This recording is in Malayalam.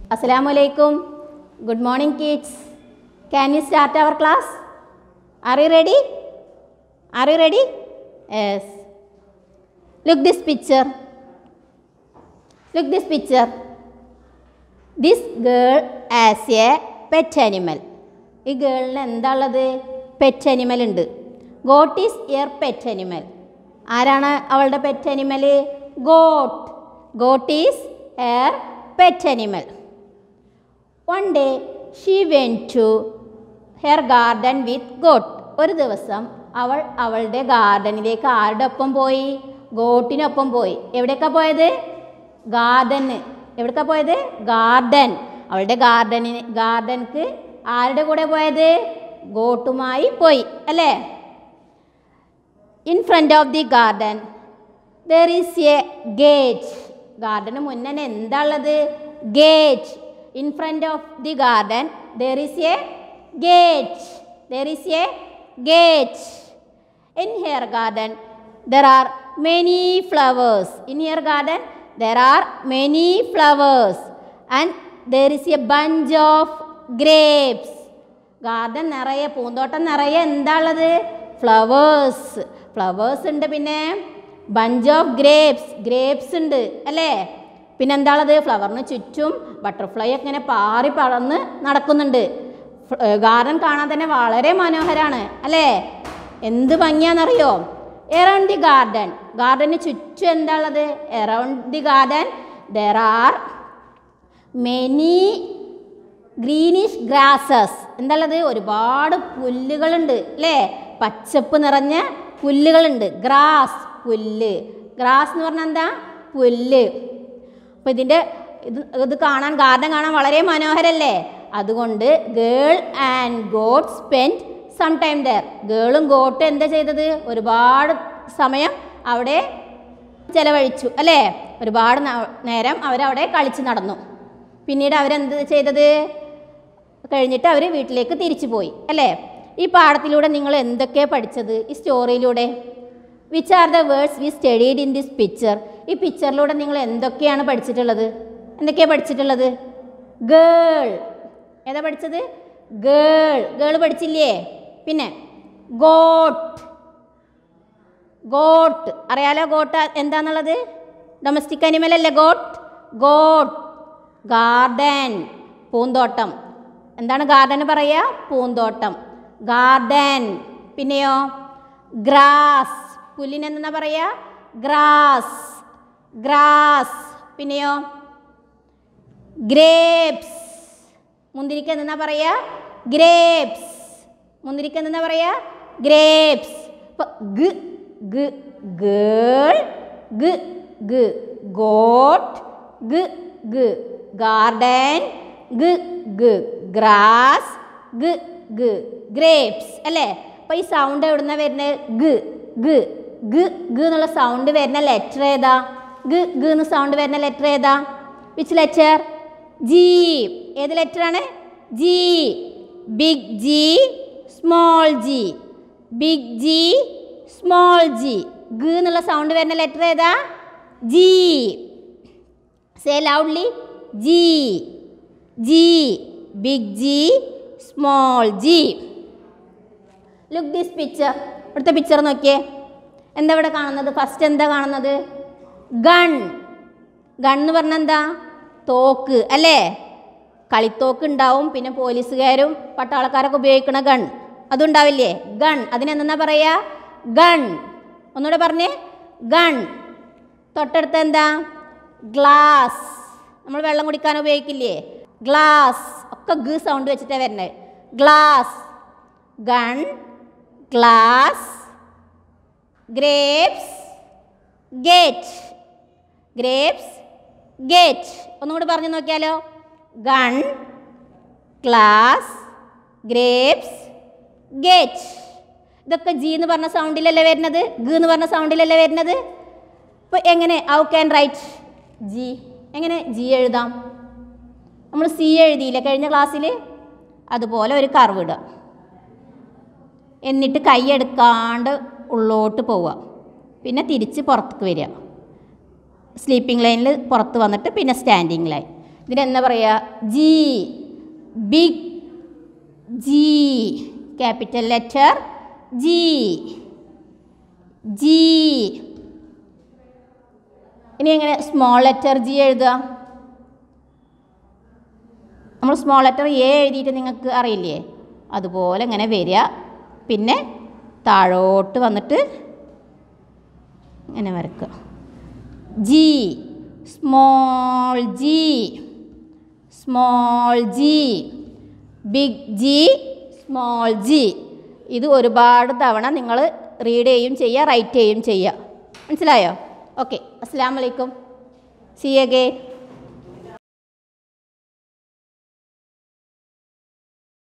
Assalamu alaikum. Good morning, kids. Can we start our class? Are you ready? Are you ready? Yes. Look this picture. Look this picture. This girl has a pet animal. ഈ ഗേളിന് എന്താ ഉള്ളത്? പെറ്റ് അനിമൽ ഉണ്ട്. Goat is your pet animal. ആരാണ് അവളുടെ pet animal? Goat. Goat is your pet animal. One day she went to her garden with goat. ഒരു ദിവസം അവൾ അവളുടെ ഗാർഡനിലേക്ക് ആരുടെ ഒപ്പം പോയി? ഗോട്ടിനൊപ്പം പോയി. എവിടേക്കാണ് പോയത്? ഗാർഡന്. എവിടേക്കാണ് പോയത്? ഗാർഡൻ. അവളുടെ ഗാർഡൻക്ക് ആരുടെ കൂടെ പോയത്? ഗോട്ടുമായി പോയി അല്ലേ? In front of the garden there is a gate. ഗാർഡന് മുന്നേ എന്താ ഉള്ളത്? Gate. In front of the garden there is a gate. There is a gate. In her garden there are many flowers. In her garden there are many flowers and there is a bunch of grapes. Garden നിറയെ പൂന്തോട്ടം നിറയെ എന്താ ഉള്ളത്? ഫ്ലവേഴ്സ്. ഫ്ലവേഴ്സ് ഉണ്ട്. പിന്നെ ബഞ്ച് ഓഫ് ഗ്രേപ്സ് ഉണ്ട് അല്ലേ? പിന്നെന്താണത്? ഫ്ലവറിന് ചുറ്റും ബട്ടർഫ്ലൈ ഒക്കെ ഇങ്ങനെ പാറി പറന്ന് നടക്കുന്നുണ്ട്. ഗാർഡൻ കാണാൻ തന്നെ വളരെ മനോഹരമാണ് അല്ലേ? എന്ത് ഭംഗിയാണെന്നറിയോ? Around the garden. ഗാർഡന് ചുറ്റും എന്താ ഉള്ളത്? Around the garden there are many greenish grasses. എന്താ ഉള്ളത്? ഒരുപാട് പുല്ലുകളുണ്ട് അല്ലേ? പച്ചപ്പ് നിറഞ്ഞ പുല്ലുകളുണ്ട്. ഗ്രാസ്, പുല്ല്. ഗ്രാസ് എന്ന് പറഞ്ഞാൽ എന്താ? പുല്ല്. അപ്പോൾ ഇത് കാണാൻ, ഗാർഡൻ കാണാൻ വളരെ മനോഹരല്ലേ? അതുകൊണ്ട് girl and goat spend some time there. ഗേളും ഗോട്ടും എന്താ ചെയ്തത്? ഒരുപാട് സമയം അവിടെ ചെലവഴിച്ചു അല്ലേ? ഒരുപാട് നേരം അവരവിടെ കളിച്ച് നടന്നു. പിന്നീട് അവരെന്ത് ചെയ്തത്? കഴിഞ്ഞിട്ട് അവർ വീട്ടിലേക്ക് തിരിച്ചു പോയി അല്ലേ? ഈ പാഠത്തിലൂടെ നിങ്ങൾ എന്തൊക്കെയാണ് പഠിച്ചത്? ഈ സ്റ്റോറിയിലൂടെ which are the words we studied in this picture. ഈ പിക്ചറിലൂടെ നിങ്ങൾ എന്തൊക്കെയാണ് പഠിച്ചിട്ടുള്ളത്? എന്തൊക്കെയാണ് പഠിച്ചിട്ടുള്ളത്? ഗേൾ. ഏതാ പഠിച്ചത്? ഗേൾ. ഗേൾ പഠിച്ചില്ലേ? പിന്നെ ഗോട്ട്. അറിയാലോ ഗോട്ട് എന്താന്നുള്ളത്? ഡൊമസ്റ്റിക് അനിമൽ അല്ലേ ഗോട്ട്? ഗാർഡൻ, പൂന്തോട്ടം. എന്താണ് ഗാർഡൻ പറയുക? പൂന്തോട്ടം. ഗാർഡൻ. പിന്നെയോ ഗ്രാസ്. പുല്ലിന് എന്താ പറയുക? ഗ്രാസ്. പിന്നെയോ ഗ്രേപ്സ്. മുന്തിരിക്ക് എന്താ പറയുക? ഗ്രേപ്സ്. മുന്തിരിക്ക് എന്താ പറയുക? ഗ്രേപ്സ്. അപ്പോൾ girl, goat, garden, grass, grapes അല്ലേ? അപ്പോൾ ഈ സൗണ്ട് എവിടുന്ന വരുന്നത്? എന്നുള്ള സൗണ്ട് വരുന്ന ലെറ്റർ ഏതാ? എന്ന് സൗണ്ട് വരുന്ന ലെറ്റർ ഏതാ? Which letter? ജി. ഏത് ലെറ്ററാണ്? G. Big G, small G. Big G, small G. എന്നുള്ള സൗണ്ട് വരുന്ന ലെറ്റർ ഏതാ? G. Say loudly. G. Big G, small G. Look this picture. ഇവിടുത്തെ പിക്ചർ നോക്കിയേ. എന്താ ഇവിടെ കാണുന്നത്? ഫസ്റ്റ് എന്താ കാണുന്നത്? ഗൺ എന്ന് പറഞ്ഞാൽ എന്താ? തോക്ക് അല്ലേ? കളിത്തോക്ക് ഉണ്ടാവും. പിന്നെ പോലീസുകാരും പട്ടാളക്കാരൊക്കെ ഉപയോഗിക്കുന്ന ഗൺ അതുണ്ടാവില്ലേ? ഗൺ. അതിനെന്താ പറയുക? ഗൺ. ഒന്നുകൂടെ പറഞ്ഞേ. ഗൺ. തൊട്ടടുത്ത് എന്താ? ഗ്ലാസ്. നമ്മൾ വെള്ളം കുടിക്കാൻ ഉപയോഗിക്കില്ലേ? ഗ്ലാസ്. ഒക്കെ സൗണ്ട് വെച്ചിട്ടാണ് വരുന്നത്. Glass, gun, glass, grapes, gate. ഒന്നുകൂടി പറഞ്ഞു നോക്കിയാലോ? Gun, glass, grapes, gate. ഇതൊക്കെ ജി എന്ന് പറഞ്ഞ സൗണ്ടിലല്ലേ വരുന്നത്? എന്ന് പറഞ്ഞ സൗണ്ടിലല്ലേ വരുന്നത്? അപ്പോൾ എങ്ങനെ ഹൗ ക്യാൻ റൈറ്റ് ജി? എങ്ങനെ ജി എഴുതാം? നമ്മൾ സി എഴുതിയില്ലേ കഴിഞ്ഞ ക്ലാസ്സിൽ? അതുപോലെ ഒരു കർവ് ഇടുക. എന്നിട്ട് കൈ എടുക്കാണ്ട് ഉള്ളോട്ട് പോവുക. പിന്നെ തിരിച്ച് പുറത്തേക്ക് വരിക. സ്ലീപ്പിംഗ് ലൈനിൽ പുറത്ത് വന്നിട്ട് പിന്നെ സ്റ്റാൻഡിങ് ലൈൻ. ഇതിനെന്താ പറയുക? G. Big G. Capital letter G. G. ഇനി എങ്ങനെ സ്മോൾ ലെറ്റർ ജി എഴുതുക? നമ്മൾ സ്മോൾ ലെറ്റർ എ എഴുതിയിട്ട് നിങ്ങൾക്ക് അറിയില്ലേ? അതുപോലെ ഇങ്ങനെ വരിക. പിന്നെ താഴോട്ട് വന്നിട്ട് ഇങ്ങനെ വരക്കുക. G. Small G. Small G. Big G. Small G. ഇത് ഒരുപാട് തവണ നിങ്ങൾ റീഡ് ചെയ്യും ചെയ്യുക, റൈറ്റ് ചെയ്യും ചെയ്യുക. മനസ്സിലായോ? ഓക്കെ. അസ്സലാമു അലൈക്കും. See you again.